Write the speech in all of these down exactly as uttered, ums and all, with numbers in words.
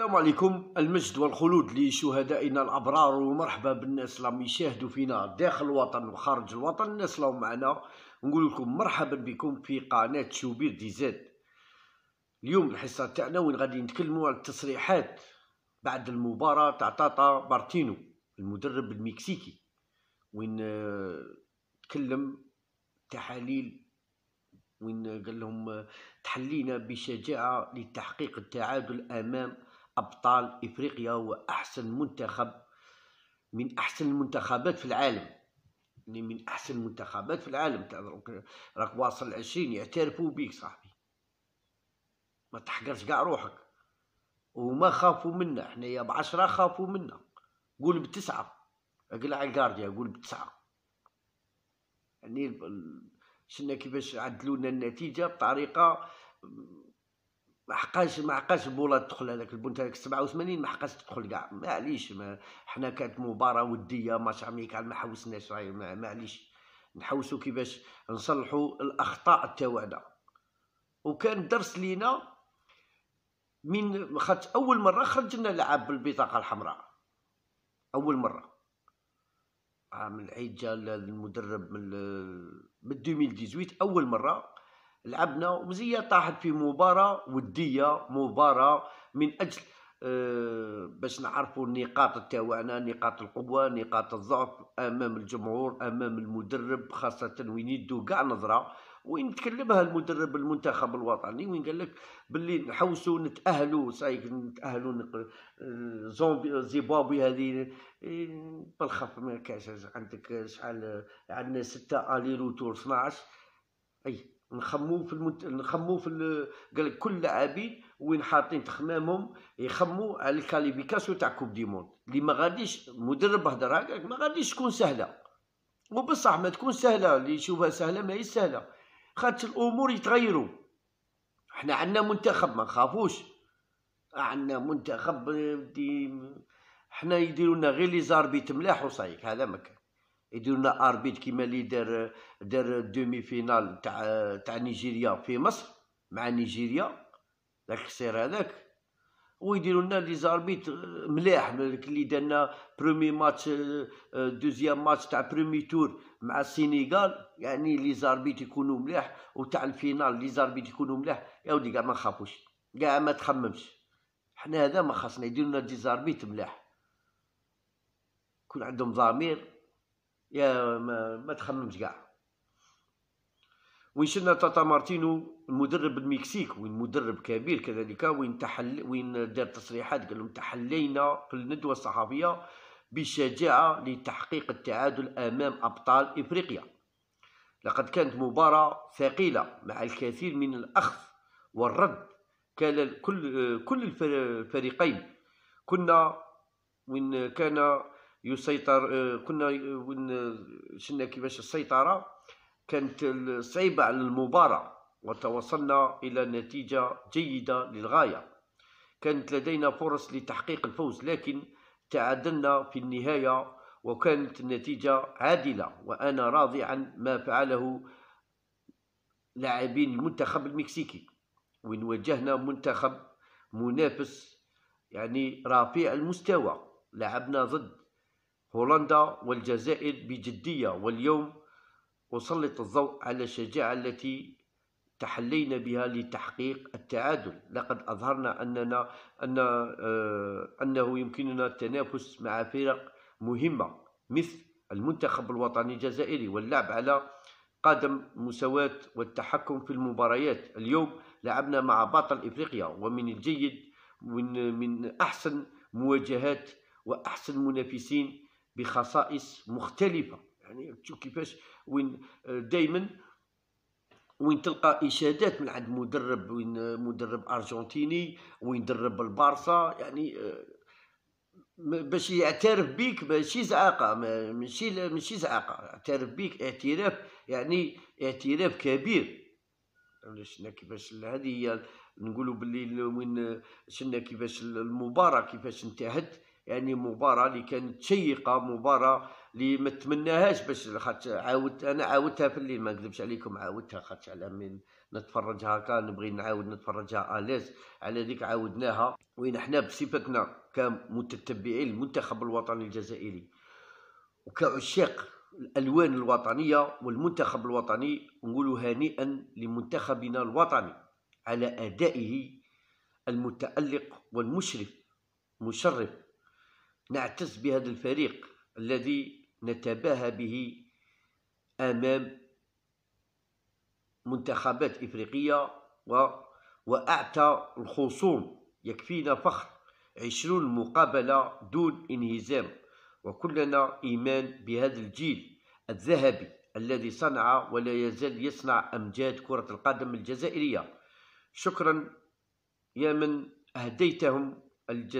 السلام عليكم. المجد والخلود لشهدائنا الأبرار، ومرحبا بالناس اللي يشاهدوا فينا داخل الوطن وخارج الوطن. الناس اللي معنا نقول لكم مرحبا بكم في قناة شوبير دي زاد. اليوم الحصة تاعنا وين غادي نتكلموا على التصريحات بعد المباراة تاع تاتا مارتينو المدرب المكسيكي، وين تكلم تحاليل وين قال لهم تحلينا بشجاعة لتحقيق التعادل أمام أبطال إفريقيا وأحسن منتخب من أحسن المنتخبات في العالم، يعني من أحسن المنتخبات في العالم. راك واصل عشرين يعترفوا بيك صاحبي، ما تحقرش قاع روحك. وما خافوا منا حنايا بعشرة، خافوا منا. قول بتسعة، اقلع الكارديا قول بتسعة. يعني شفنا كيفاش عدلونا النتيجة بطريقة ما حقاش ما حقاش البولات تدخل. هذاك البنت هذاك سبعة وثمانين ما حقاش تدخل كاع، معليش. ما حنا كانت مباراة ودية ماتش اميكال، ما حوسناش. معليش نحوسوا كيفاش نصلحوا الاخطاء تاعنا. وكان درس لينا من خاطر اول مرة خرجنا لعب بالبطاقة الحمراء. اول مرة عام العيد جا المدرب من من ألفين وثمانية عشر، اول مرة لعبنا ومزية طاحت في مباراة ودية، مباراة من أجل أه باش نعرفوا النقاط تاعنا، نقاط القوة، نقاط الضعف أمام الجمهور، أمام المدرب، خاصة وين يدو كاع نظرة وين نتكلمها المدرب المنتخب الوطني، وين قال لك باللي نحوسوا نتأهلوا صايك نتأهلوا. زيمبابوي هذه بالخف ما كاش عندك شحال عندنا ستة الي روتور اثناش. اي نخمو في المنت... نخمو في ال... قال لك كل لاعبين وين حاطين تخمامهم يخمو على الكاليفيكاسيون تاع كوب دي موند اللي ما غاديش. مدرب هضر هكاك ما غاديش تكون سهله، وبصح ما تكون سهله اللي يشوفها سهله ما هي سهله، خاطر الامور يتغيروا. احنا عندنا منتخب ما نخافوش، عندنا منتخب دي حنا يديروا لنا غير لي زاربيت ملاح وصايك. هذا ما كان يديروا لنا اربيت كيما اللي دار دار دومي فينال تاع تاع نيجيريا في مصر مع نيجيريا داك الخسير هذاك، ويديروا لنا لي زاربيت ملاح. اللي دارنا برومي ماتش دوزيام ماتش تاع برومي تور مع السينيغال، يعني لي زاربيت يكونوا ملاح، وتاع الفينال لي زاربيت يكونوا ملاح. يا ودي كاع ما نخافوش، كاع ما تخممش. حنا هذا ما خاصنا يديروا لنا دي زاربيت ملاح، يكون عندهم ضمير. يا ما, ما تخممش كاع. وين شفنا تاتا مارتينو المدرب المكسيك، وين مدرب كبير كذلك، وين تحل وين دار تصريحات قال لهم تحلينا في الندوة الصحفية بشجاعة لتحقيق التعادل أمام أبطال إفريقيا. لقد كانت مباراة ثقيلة مع الكثير من الأخذ والرد. كان كل كل الفريقين كنا وين كان يسيطر، كنا وين شفنا كيفاش السيطرة كانت صعيبة على المباراة، وتوصلنا إلى نتيجة جيدة للغاية. كانت لدينا فرص لتحقيق الفوز لكن تعادلنا في النهاية، وكانت النتيجة عادلة. وأنا راضي عن ما فعله لاعبين المنتخب المكسيكي، وين واجهنا منتخب منافس يعني رفيع المستوى. لعبنا ضد هولندا والجزائر بجدية، واليوم أسلط الضوء على الشجاعة التي تحلينا بها لتحقيق التعادل. لقد أظهرنا أننا أن آه أنه يمكننا التنافس مع فرق مهمة مثل المنتخب الوطني الجزائري، واللعب على قدم المساواة والتحكم في المباريات. اليوم لعبنا مع بطل إفريقيا، ومن الجيد من من أحسن مواجهات وأحسن منافسين بخصائص مختلفة. يعني تشوف كيفاش وين دائما وين تلقى اشادات من عند مدرب، وين مدرب ارجنتيني وين درب البارسا، يعني باش يعترف بيك ماشي زعاقه، ماشي ماشي زعاقه، اعترف بيك اعتراف يعني اعتراف كبير. شفنا كيفاش هذه هي نقولوا باللي وين شفنا كيفاش المباراه كيفاش انتهت، يعني مباراه اللي كانت شيقه، مباراه اللي ما تمناهاش، باش خاطر عاودت انا عاودتها في الليل، ما نكذبش عليكم عاودتها خاطر على من نتفرج هكا نبغي نعاود نتفرجها اليز، على ذيك عاودناها. وين احنا بصفتنا كمتتبعين المنتخب الوطني الجزائري وكعشاق الالوان الوطنيه والمنتخب الوطني، نقول هنيئا لمنتخبنا الوطني على ادائه المتألق والمشرف مشرف. نعتز بهذا الفريق الذي نتباهى به امام منتخبات افريقيه و... واعتى الخصوم. يكفينا فخر عشرون مقابله دون انهزام، وكلنا ايمان بهذا الجيل الذهبي الذي صنع ولا يزال يصنع امجاد كره القدم الجزائريه. شكرا يا من اهديتهم الج...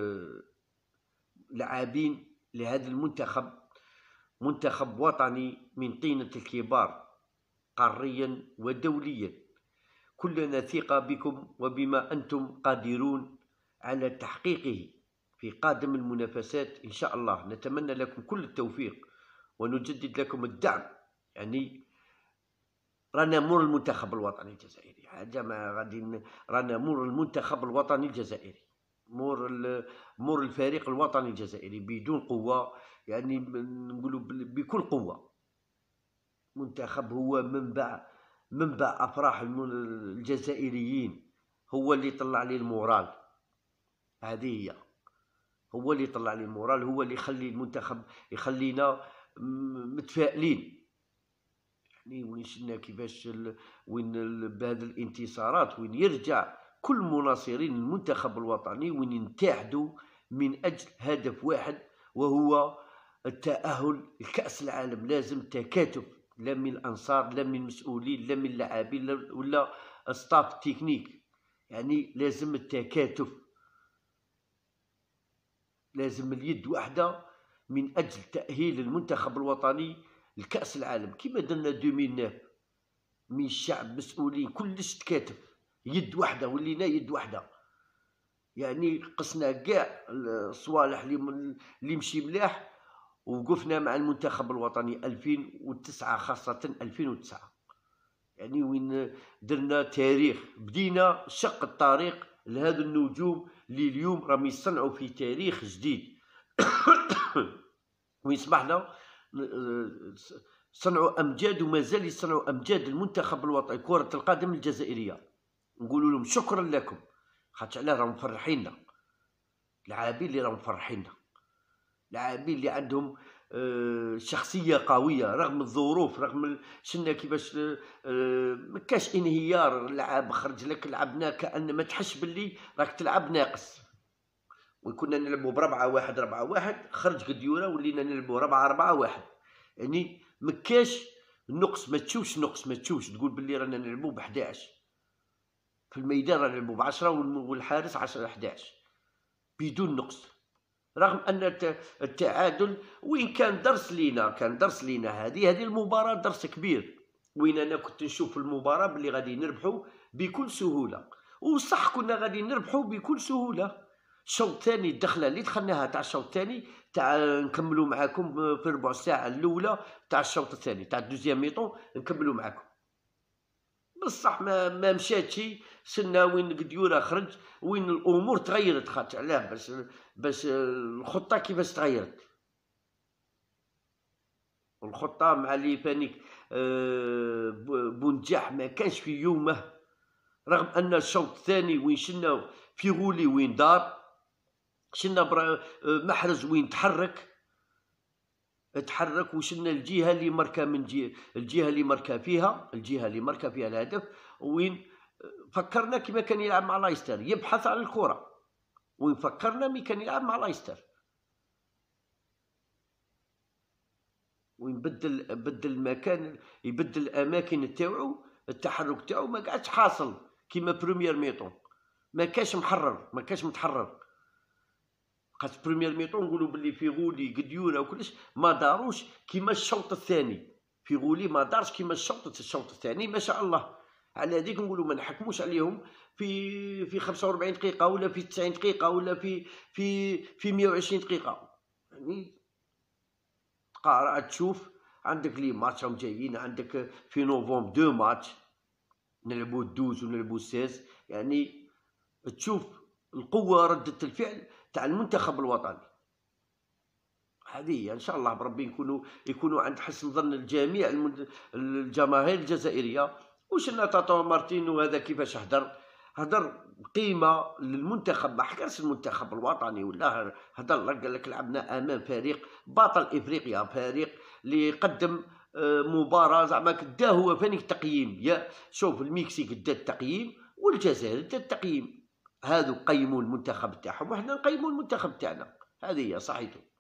لاعبين لهذا المنتخب، منتخب وطني من طينة الكبار قاريا ودوليا. كلنا ثقة بكم وبما أنتم قادرون على تحقيقه في قادم المنافسات إن شاء الله. نتمنى لكم كل التوفيق ونجدد لكم الدعم. يعني رانا مور المنتخب الوطني الجزائري، حاجة ما غادي، رانا مور المنتخب الوطني الجزائري، مور مور الفريق الوطني الجزائري بدون قوة، يعني نقولوا بكل قوة. منتخب هو منبع منبع أفراح الجزائريين، هو اللي طلع لي المورال، هذه هي، هو اللي طلع لي المورال، هو اللي يخلي المنتخب يخلينا متفائلين. يعني وين شفنا كيفاش وين بهذه الانتصارات وين يرجع كل مناصرين المنتخب الوطني وين ينتحدوا من أجل هدف واحد وهو التأهل لكأس العالم. لازم تكاتف، لا من الأنصار لا من المسؤولين لا من اللاعبين ولا ستاف تكنيك، يعني لازم التكاتف، لازم اليد واحدة من أجل تأهيل المنتخب الوطني لكأس العالم كما درنا ألفين وتسعة. من الشعب مسؤولين كلش تكاتف، يد واحدة، ولينا يد واحدة، يعني قصنا كاع الصوالح اللي اللي مشي ملاح ووقفنا مع المنتخب الوطني ألفين وتسعة، خاصة ألفين وتسعة، يعني وين درنا تاريخ، بدينا شق الطريق لهذا النجوم اللي اليوم راهم يصنعوا في تاريخ جديد. وين سمحنا صنعوا امجاد ومازال يصنعوا امجاد المنتخب الوطني كرة القدم الجزائرية. نقول لهم شكرا لكم، خاطر علاه راهم مفرحيننا، اللاعبين اللي راهم مفرحيننا، لاعبين اللي عندهم شخصية قوية رغم الظروف، رغم شنا كيفاش ما كاش انهيار. اللعاب خرج لك لعبنا كأن ما تحش باللي راك تلعب ناقص، وكنا نلعبوا بربعة واحد ربعة واحد، خرج قديورة ولينا نلعبوا ربعة ربعة واحد، يعني مكاش نقص، ما تشوفش نقص، ما تشوفش تقول باللي رانا نلعبوا بحداش في الميدان، رانا نلعبوا بعشرة والحارس عشرة حداش بدون نقص. رغم ان التعادل وين كان درس لينا، كان درس لينا هذه هذه المباراة درس كبير، وين انا كنت نشوف المباراة باللي غادي نربحوا بكل سهولة، وصح كنا غادي نربحوا بكل سهولة. الشوط الثاني الدخله اللي دخلناها تاع الشوط الثاني تاع نكملوا معاكم في ربع ساعه الاولى تاع الشوط الثاني تاع الدوزيام ميطون نكملوا معاكم، بصح ما ما مشاتش. سنا وين قديوره خرج، وين الامور تغيرت، خاطر علاه باش باش الخطه كيفاش تغيرت، الخطه مع لي فانيك بونجاح ما كانش في يومه، رغم ان الشوط الثاني وين شنا في غولي وين دار، شنا محرز وين تحرك تحرك وشنا الجهه اللي مركا من جهه الجهه اللي مركا فيها الجهه اللي مركا فيها الهدف، وين فكرنا كما كان يلعب مع لايستر يبحث عن الكره، وين فكرنا مي كان يلعب مع لايستر، وين بدل بدل المكان يبدل الاماكن تاعو، التحرك تاعو ما قعدش حاصل كيما بريمير ميطون، ما كاش محرر ما كاش متحرر. خاطر بريمير ميطون نقولوا باللي في غولي قديوره وكلش ما داروش كيما الشوط الثاني، في غولي ما دارش كيما الشوط الشوط الثاني ما شاء الله. على هذيك نقولوا ما نحكموش عليهم في في خمسة وأربعين دقيقه ولا في تسعين دقيقه ولا في في في مئة وعشرين دقيقه، يعني قارع تشوف عندك لي ماتش راهم جايين، عندك في نوفمبر دو ماتش نلعبو دوز ونلعبو سيز، يعني تشوف القوة ردة الفعل تاع المنتخب الوطني. هذه هي ان شاء الله بربي نكونوا يكونوا عند حسن ظن الجميع الجماهير الجزائريه. وشنا تاتو مارتينو هذا كيفاش هدر هدر قيمه للمنتخب، ما حكاش المنتخب الوطني ولا هدر، قال لك لعبنا امام فريق بطل افريقيا، فريق اللي قدم مباراه زعما كدا هو فاني التقييم. يا شوف المكسيك دا التقييم والجزائر دا التقييم، هذو قيموا المنتخب تاعهم وحنا نقيموا المنتخب تاعنا. هذه هي صحيتو.